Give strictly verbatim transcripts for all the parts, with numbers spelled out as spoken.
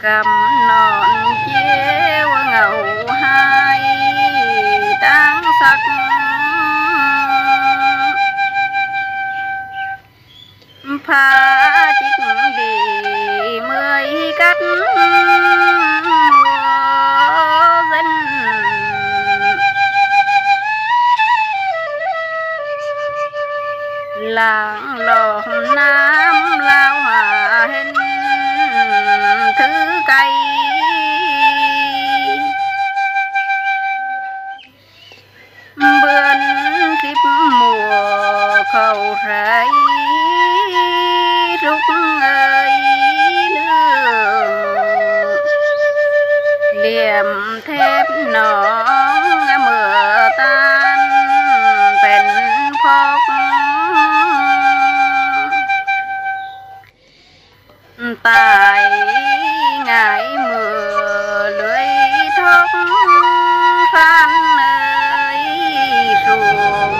cầm nón chiếu ngầu hai đáng sắc phá chích đi mười cắt mùa dân làng lòm nam lao hòa hình thứ cây bươn kíp mùa khẩu rẫy rút ơi lương liềm thép nón mưa tan phèn phóc tại ngày mưa lưới thóc phan ơi ruộng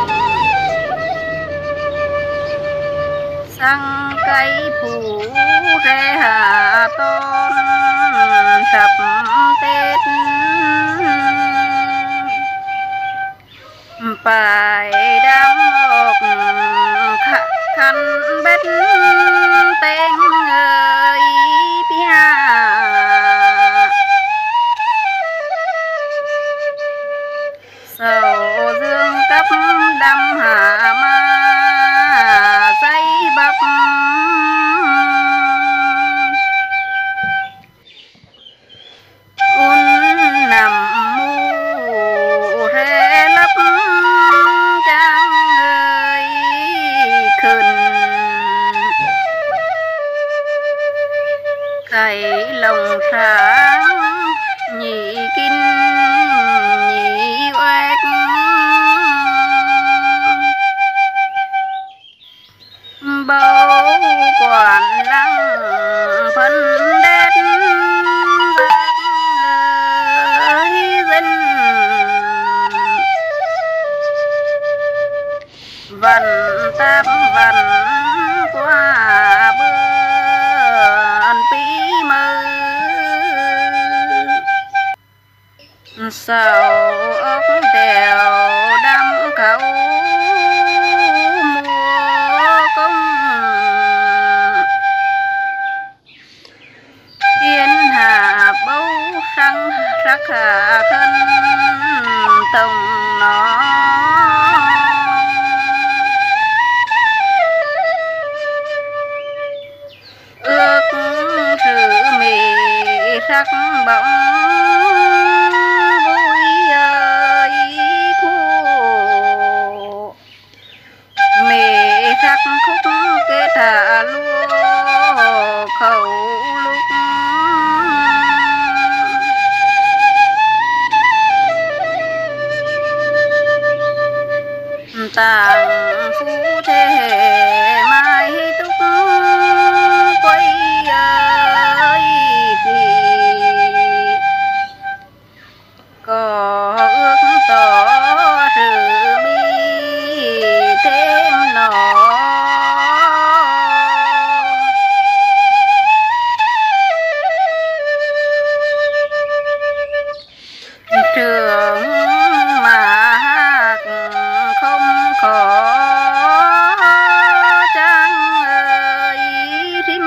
sang cây phủ rễ hạ tôn sập tết phải đám ốc khăn bết tên ơi bia sầu dương cấp đâm hạ ma dây bắp un nằm mù rê lấp trang ơi khẩn cái lòng sáng nhị kinh nhị oét bầu quản lăng phân đét ơi dân vần tam vần qua bươn bí mơ sầu ốc đèo đâm khẩu mùa công thiên hạ bầu sang sắc hạ thân tông nó ước sự mì sắc bóng vui ơi khu mì sắc khúc kê thả lúa khẩu lúc tàng phú thế mai túc quay ơi gì có ước tỏ sự mi thêm nó trường mà không khó trang ơi rim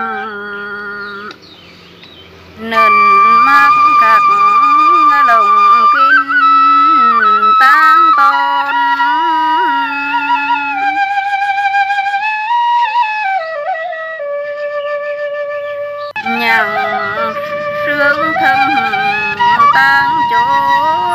nền mắc cặc lòng kinh tang ton nhằng sương thân tang chỗ